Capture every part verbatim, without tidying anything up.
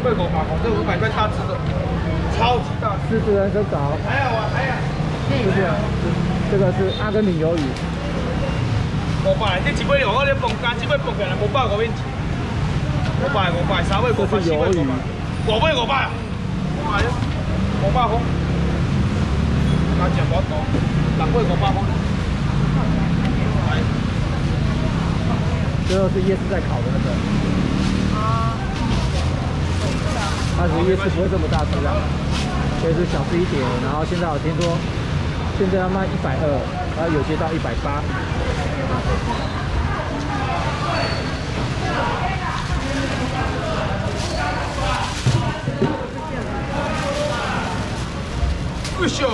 块五百块，这五百块大只的，超级大。 狮子人参藻。 还有啊，还有。 不是，这个是阿根廷鱿鱼。 五百，这一尾我咧蹦干，这尾蹦起来五百五免钱。五百五百，三尾五百，四尾五百，五尾五百，五百，五百块。加只无多，六尾五百块。 最后是夜市在烤的那个。啊。当时夜市不会这么大只啊，所以是小只一点。然后现在我听说，现在要卖一百二，然后有些到一百八。 不秀。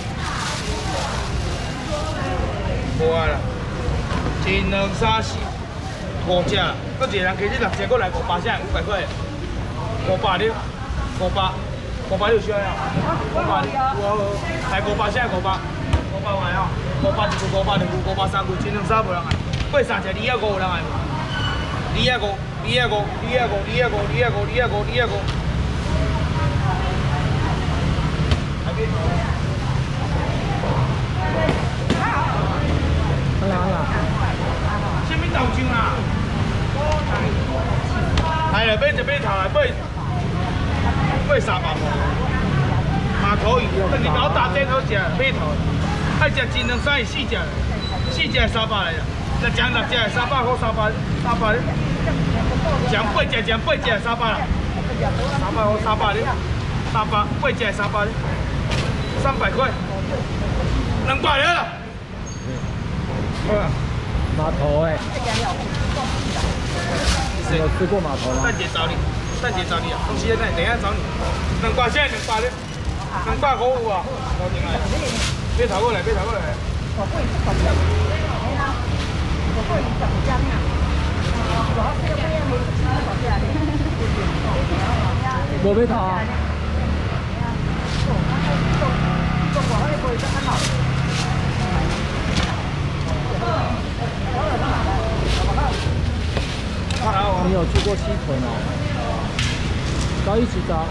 无啊啦，一两三四。五只，搁一个人其实六只，搁来五百，现在五百块，五百六，五百，五百六需要呀？五百六，我来五百，现在五百，五百块哦，五百一句，五百两句，五百三句，一两三无人来，八三只，二啊五有人来无？二啊五，二啊五，二啊五，二啊五，二啊五，二啊五，二啊五。来边。 好啦好啦。 什么豆浆啊？係啦，買一尾頭嚟買買三百塊，嘛可以。等你搞大隻好食，尾頭，愛食一兩三四隻，四隻三百嚟啦。六隻六隻三百塊，三百三百。講八隻講八隻三百啦，三百塊三百哩，三百八隻三百哩，三百塊，兩百了。嗯。 码头哎，你有吃过码头吗？ 蛋姐找你，蛋姐找你啊！东西在等一下找你。两百现在两百的，两百可有啊？搞定啊！别跑过来，别跑过来。我会十张，没啦，我会十张啊。 无要头啊？你有去过西屯哦？高一起招。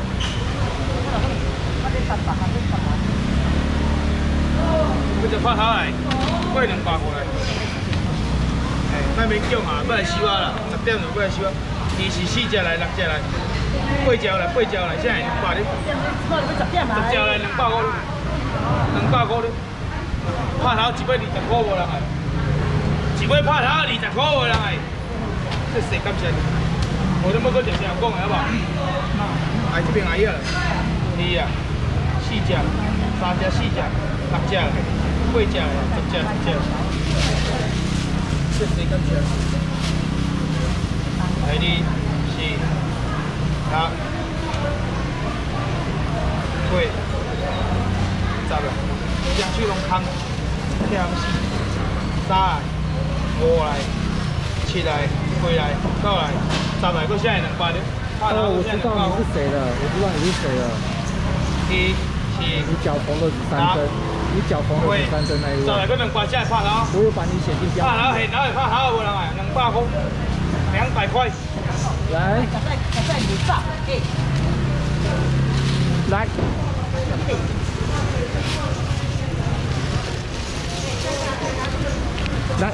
佢就拍頭嚟，貴兩百過嚟。誒，咪免叫嘛，不來收啊啦，十點就不來收啊。二是四隻嚟，六隻嚟，八隻嚟，八隻嚟，現在兩百哩。十隻嚟兩百五，兩百五哩。拍頭一尾二十塊無人係，一尾拍頭二十塊無人係。这谁敢先？我都冇嗰條線講嘅好唔好？係這邊阿姨啊，二啊，四隻，三隻，四隻，六隻，八隻，十隻，十隻。这谁敢先？係啲四、六、八、十啦，將水龍坑，聽四、三、五來、七來。回来，到来，十来个现在两百的。 哦，我知道你是谁了，我知道你是谁了。 一、七。 你脚缝了十三针，你脚缝了十三针那一位。 十来个两百，现在拍头。 我有把你写进标。 拍头现在拍头无人来，两百块，两百块。 来。来。来。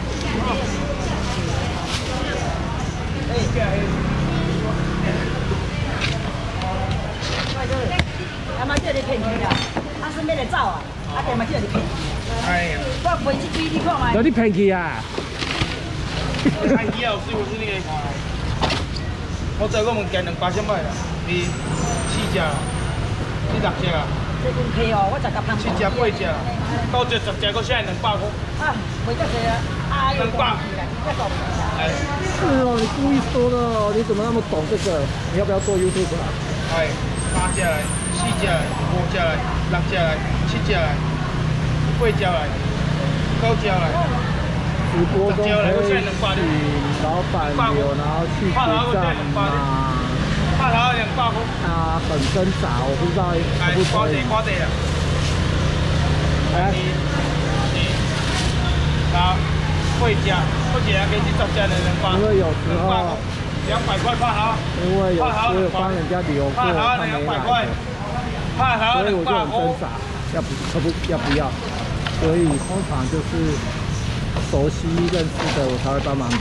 阿妈叫你骗去啦，阿顺便来走啊，阿爹嘛叫你骗。 哎呀， 我卖一支你看卖。 有你骗去啊？ 哎呀，有水有水你来看。我再我问见两百先买啦，你四只，你六只啊？ 这份批哦，我十甲摊。 七只八只，九只十只，我现在两百块。 啊，卖得济啊！啊， 两百。 哎，是哦，你故意说的哦，你怎么那么懂这个？你要不要做 YouTube 啊？ 哎，三只来，四只来，五只来，六只来，七只来，八只来，九只来。 直播中可以请老板留，然后去结账嘛。 拍头两百块。 啊，很挣扎，我不知道可不可以。 挂地了。 来。 好，八只，八只给你十只的两百。 因为有时候两百块怕好。 因为有我有帮人家留过，他没来， 怕好所以我就很挣扎，要不可不要不要。所以通常就是熟悉认识的我才会帮忙留。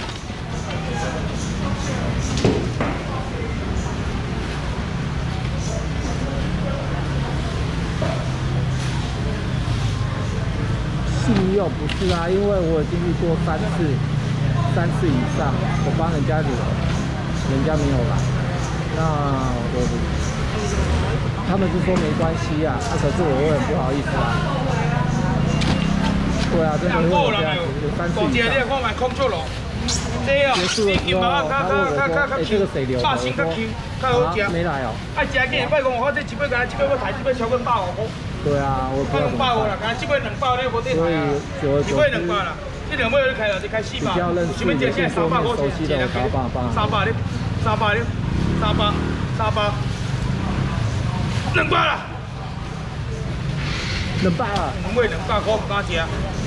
信用不是啊，因为我已经遇过三次，三次以上，我帮人家留，人家没有来，那我他们是说没关系啊，那、啊、可是我会很不好意思啊。对啊，真的会有这样子，有三次以上。结束的时候，他问我说：“哎、欸，这个谁留的？”我说：“啊，没来哦。” 啊，食几百五块，这一百个，这百要抬，这百超过百五块。 对啊，我不知道怎么办。 这百两百咧，无得抬啊。 所以久而久之， 这两百就开了，就开四百。 比较认识、有见过面、熟悉的，我才帮帮。 三百咧，三百咧，三百，三百，两百啦。 两百啊！ 两百两百块唔敢食。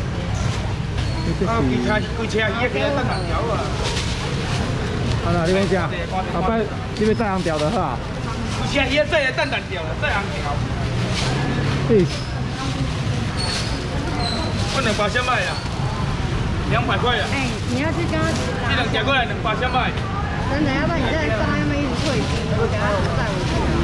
啊，规车规车鱼起来等人条啊！ 啊啦，你讲啥？后摆你要再红条就好啊。 规车鱼再来等人条，再红条。 嘿。 我两百先卖啦，两百块啦。 哎，你要去跟他。 这两夹过来两百先卖。 真的，要不然你在上面一直退租，我等下带回去啊。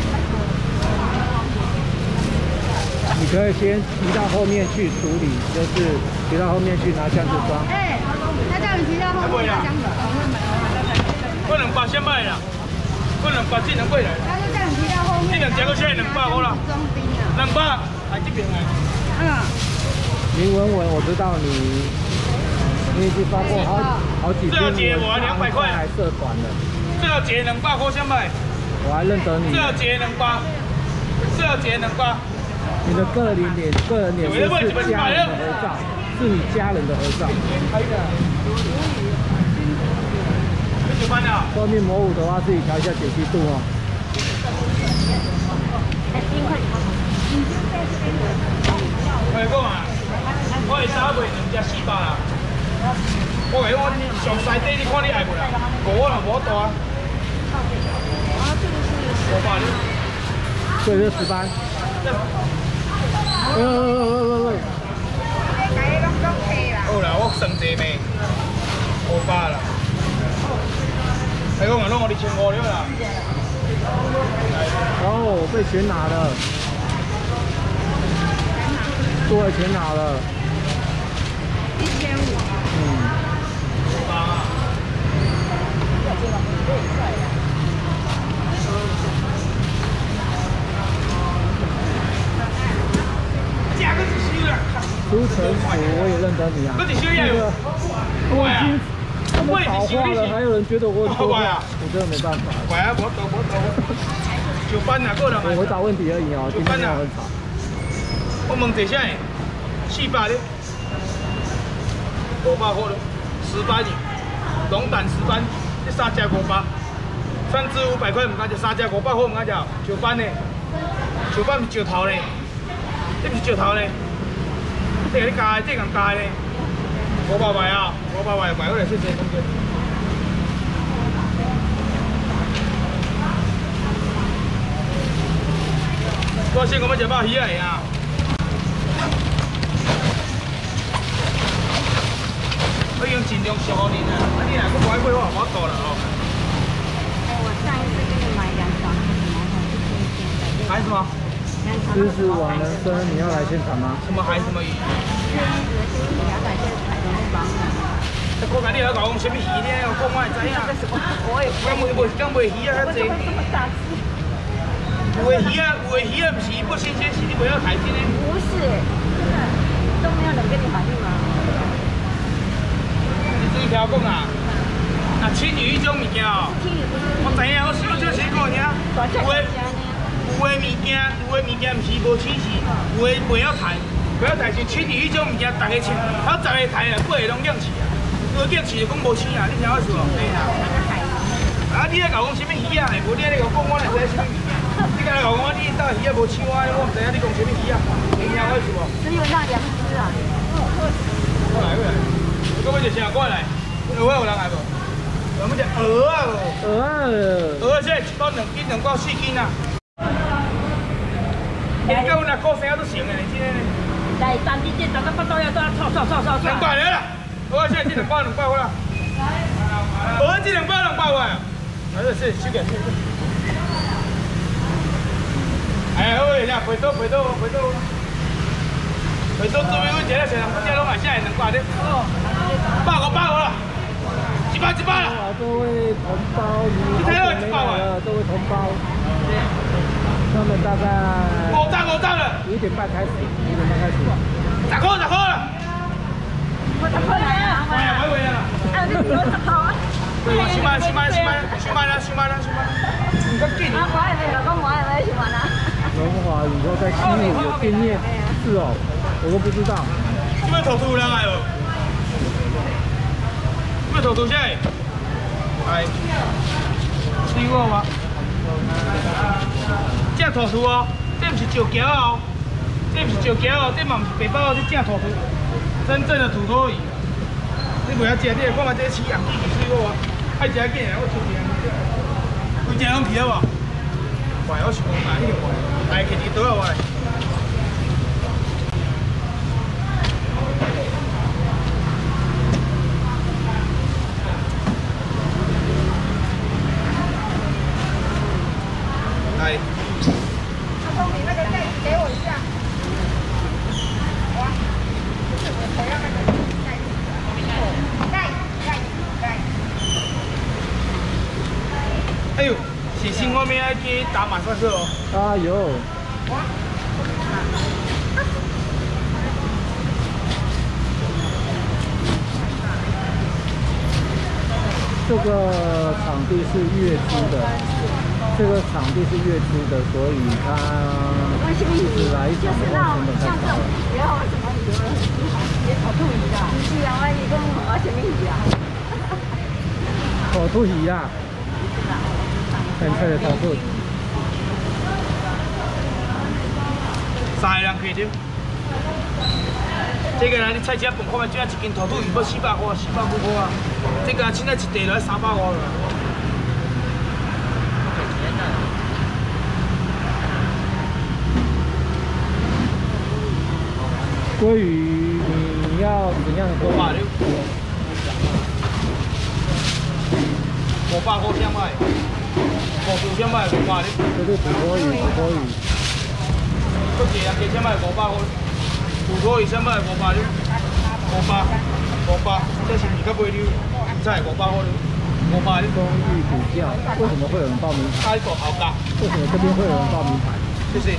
你可以先提到后面去处理，就是提到后面去拿箱子装。 哎、欸，他叫你提到后面拿箱子。 我两百先卖啦，我两百这两百来。 他就叫你提到后面。 这两夹过来两百好啦。 装冰啊。 两百，来这边来。 嗯。 林文文，我知道你，你已经发过好好几篇文章在社团了。 这要结两百块先卖。 我还认得你。 这要结两百，这要结两百。 你的个人脸、个人脸是家人的合照，是你家人的合照。后面模糊的话，自己调一下解析度哦。 我讲啊，我会三卖两只四百啦。我讲我上西底，你看你爱不啦？我啦无大。五百哩。 所以就十班。喂喂喂喂喂！好啦，我算济咩？五百啦。哎，我讲拢我二千五了啦。 哦，被全拿了，多少钱拿了？ 一千五。 嗯。朱成福，我也认得你啊。那个，我已经这么老话了，还有人觉得我很多话，我真的没办法。 喂啊，我走我走。上班啊，过人。 我回答问题而已哦，今天没有很吵。 我问一下，四百哩，五百块咯，十班哩，龙胆十班，这三只五百，三只五百块唔敢食，三只五百块唔敢食，石斑呢？石斑是石头呢？这不是石头呢？这个你加的，这个加的，五百块啊，五百块买过来谢谢同学。我先我们食饱鱼啊呀！我已经尽量熟你啦，啊你若佫不爱买，我也无法度啦哦。 哎，我上一次给你买两床，你买好一千千的。买什么？ 狮子网人生，你要来现场吗？ 什么海什么鱼？ 两百件海龙帮。 我讲你来讲什么鱼呢？我讲我会知影。我也我袂袂讲卖鱼啊，较济。有的鱼啊，有的鱼啊，不是不新鲜，是你不要海鲜呢。 不是，都没有人跟你反映吗？ 你自己听我讲啊。那青鱼迄种物件哦，我知影，我小少时讲尔，有的。有的物件，有的物件唔是无清洗，有的袂晓抬，袂晓抬是青鱼迄种物件，大家清，还有十个抬啊，八个拢养饲啊，如果养饲就讲无青啊，你听我说。对啦。啊，你咧甲我讲什么鱼啊？无你咧甲我讲，我哪知什么物件？你甲来甲我讲，你到鱼啊无青我，我唔知影你讲什么鱼啊？你听我说。 基本上两只啊。 过来过来，我要一声过来，有我有人来无？有啊， 我们只鹅啊， 鹅啊， 鹅现在一包两斤，两包四斤啊。你讲阮阿哥生都行的，真的。 来，三斤斤，咱们八刀要都要炒炒炒炒炒。 两百了啦，鹅现在这两包两百块啦。鹅这两包两百块啊。啊，这是手感是。哎，好呀，回头回头回头。回头做咩？阮一个先，我这拢买下来两百的。哦。百五百五啦。一百一百啦！ 各位同胞，你好久没来了，各位同胞。他们大概五张五张了， 五点半开始，五点半开始。 十块十块了。 我十块来啊！ 喂喂喂啦！ 哎，你有十块啊？ 先买先买先买先买啦先买啦先买。唔敢紧。 啊，我还没有，我我还没去玩呢。 龙华以后在新武有店面，是哦，我都不知道。 这边头秃人来哦。这头秃谁？哎，听过吗？这头秃哦，这不是石桥哦，这不是石桥哦，这嘛不是白包哦，这正头秃，真正的土托鱼。你不要吃，你看嘛这起养鸡水果啊，爱吃紧啊，我出钱。规只拢皮了无？怪我想买迄个怪，来去你倒啊我。来，阿东，你那个袋子给我一下。好啊，就是我头要那个袋子，袋袋袋。哎呦，写信后面要去打马赛克哦。 啊有。这个场地是月租的。这个场地是月租的，所以它就是来一场的话成本太高了。 然后什么鱼？也烤兔鱼的。是啊，我一共我什么鱼啊？ 烤兔鱼啦，很脆的烤兔。 三个人可以丢。这个呢，你菜车饭看嘛，这样一斤烤兔鱼要四百块，四百五块啊。这个现在一袋来三百块了。 鲑鱼你要怎样的鲑鱼？ 五百六，五百块先买，五十先买五百六。 这是土托鱼，土托鱼。 搁一个加先买五百块，土托鱼先买五百六，五百，五百，这是二到八六，才五百块六，五百六。 公寓补价，为什么会有人报名牌？ 开口好价。 为什么这边会有人报名牌？ 谢谢。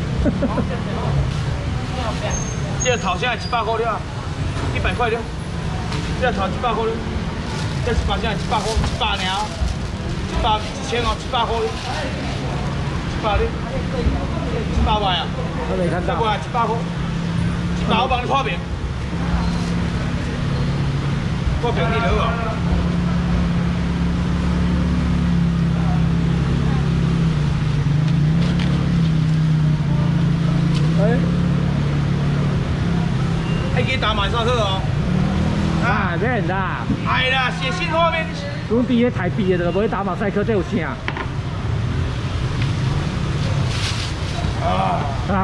这个头现在一百块了，一百块了。这个头一百块了，这一百现在一百块，一百尔，一百一千哦，一百块了，一百了，一百万啊！ 他没看到。 一百一百块，一百我帮你破平，破平你好啊。 哎。 爱去打马赛克哦。 啊，免啦。 哎啦，写信后面。 阮伫咧台币的，就无去打马赛克，这有啥？ 啊啊！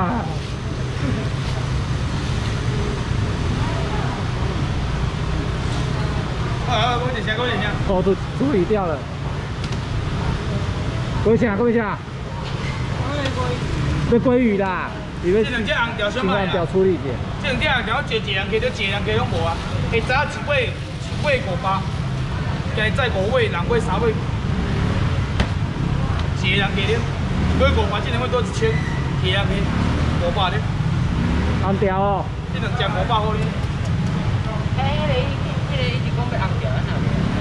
啊，我一下，我一下。 哦，都处理掉了。几钱？几钱？这鲑鱼啦。这两只红条什么呀？ 条处理者。 这两只红条，我招一人去，就一人去拢无啊。下早一尾一尾五百，今日再五尾，人尾三尾，一个人去了，尾五百，这两尾多一千，一人去五百了。 红条哦。 这两只五百块了。哎，迄个迄个一直讲要红条，哪？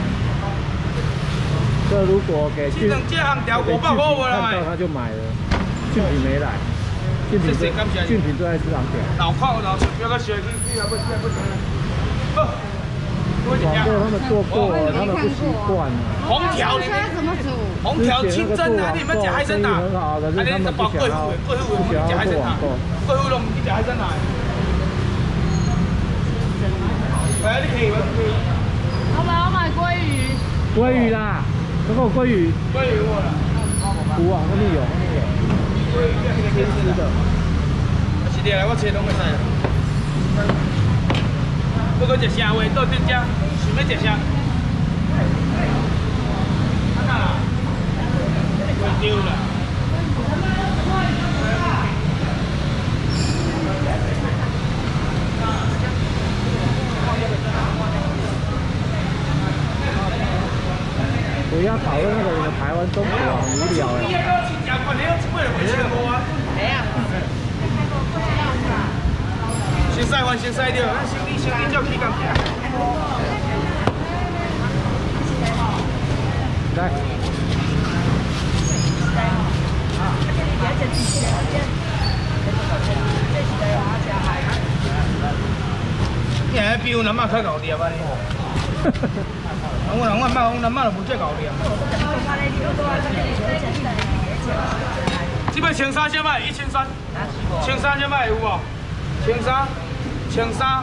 这如果给这两只红条五百块无啦？ 看到他就买了，俊平没来。俊平最俊平最爱吃红条。 老靠老吃，不要个学去，去还不去还不行。不， 广州他们做过，他们不习惯。 红条你们怎么煮？ 红条清蒸啊，你们吃海参呐？ 很好，可是他们不想要， 贵妇不想要做网购。贵妇拢唔去吃海参呐。来，你可以吗？ 老板，我买鲑鱼。 鲑鲑鱼啦，那个鲑鱼。 鲑鱼我啦。 有啊，后面有，后面有。 鲑鱼天吃的。是的，我切拢会使啦。不过食啥话到顶只，想要食啥？看看啦，袂丢啦。 不要讨论那个我们台湾中国啊，很无聊先晒完先晒掉，咱先你先你照起工起来。来。你还比我南妈较搞掂啊你？我人我妈我南妈就无遮搞掂。这边千三先卖，一千三，千三先卖有无？千三，千三。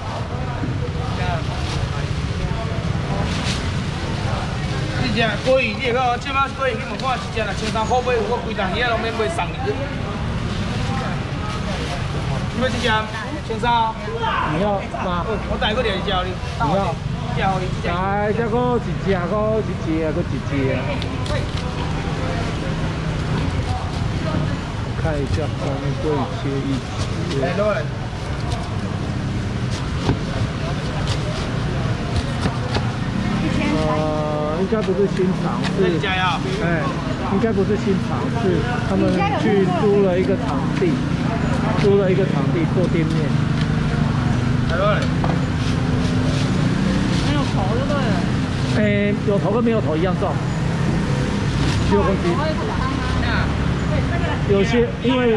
你只鲑鱼，你个即摆鲑鱼去问看一只啦，千三块买，我规档鱼拢免买送你。你要一只？千三。你要吗？我带过来一只你。你要？来，再个一只，个一只，个一只。看一下后面鲑鱼切一只。来，过来。 呃，应该不是新尝试，哎，应该不是新尝试，他们去租了一个场地，租了一个场地做店面。没有头就对了。哎，有头跟没有头一样重，六公斤。有些因为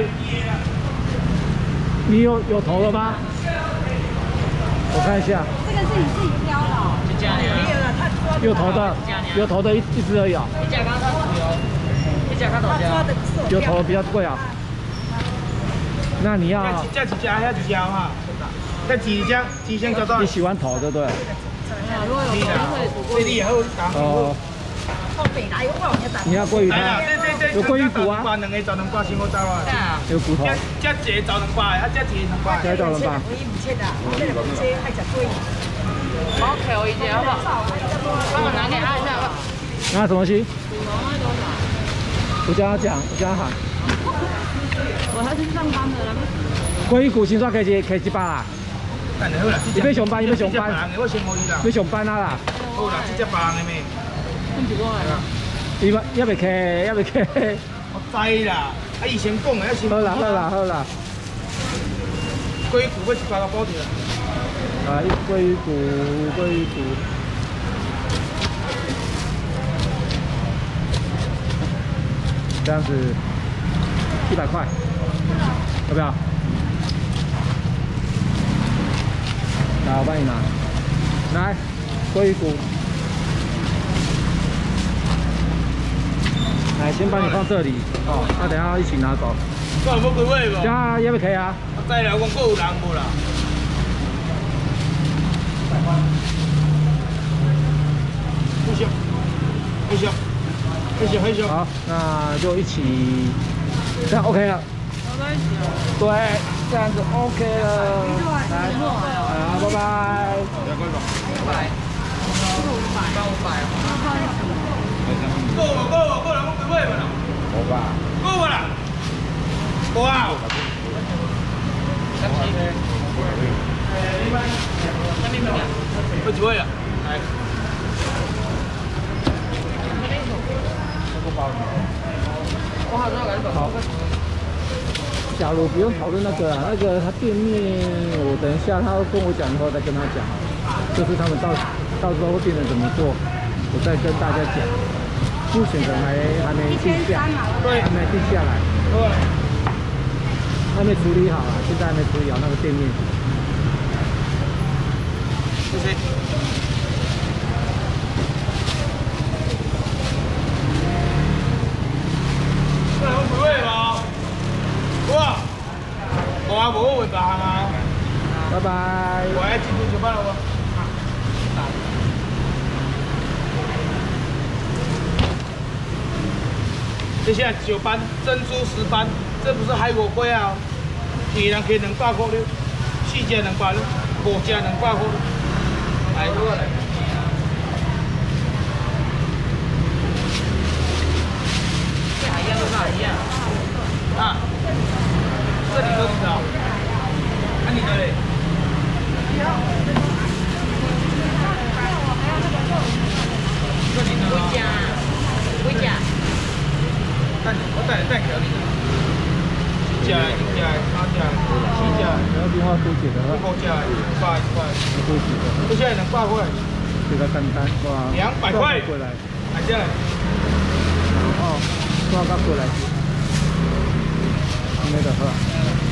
你有有头了吗？我看一下。这个是你自己挑的哦。有头的，有头的一一只而已啊。一只刚刚有，一只刚多少？有头的比较贵啊。那你要？这几只还几只哈？这几只几千个多？你喜欢头对不对？如果有头可以。这里好讲。哦。你要鲑鱼汤？有鲑鱼骨啊。两个就两百千我走啊。有骨头。这这就两百，啊这这两百。这就两百。可以唔切啊？这个唔切爱食鲑鱼。 我调一点好不好？帮我拿给他一下吧。拿什么西？我叫他讲，我叫他喊。我还是上班的，来不及。鲑鱼骨先算可以可以几百啦？你要上班，你要上班。我先可以啦。要上班啊啦。好啦，这只别人的咩？跟住我来啦。伊要要未客，要未客。我知啦，啊以前讲的，先。好啦好啦好啦。鲑鱼骨要一百个包掉。 啊，一鲑鱼骨，鲑鱼骨，这样子一百块，要不要？来，我帮你拿。来，鲑鱼骨，来，先帮你放这里，哦，那等下一起拿走。我有冇几位无？加要不可以啊？我知啦，我讲有人无啦。 很小，很小，很小，很小。好，那就一起，这样 OK 了。放在一起了。对，这样子 OK 了。来，好，拜拜。两块多。拜拜。五百。五百。够不够？够了，我几位了？够吧？够不啦？够啊。有几位啊？来。 好，假如不用讨论那个、啊，那个他店面，我等一下他跟我讲以后再跟他讲，就是他们到到时候会变成怎么做，我再跟大家讲。目前可能还还没定下，对，还没定下来，对，还没处理好啊，现在还没处理好那个店面。谢谢。 哇！我啊无会白行啊！拜拜。我爱进入上班了不？ 这些九斑、珍珠石斑，这不是海狗龟啊！一人可两百块了，四只两百了，五只两百块。来，过来。这海样都哪一样？啊，这里都知道。那你的嘞？这里呢？回家，回家。带你，我带你带条你的。一只，一只，三只，四只。 然后电话多几的话， 五只，一百，一百。 多几的。 这些两百块。 这个简单哇。 两百块。 过来。 来这。 哦，多少过来？没得喝。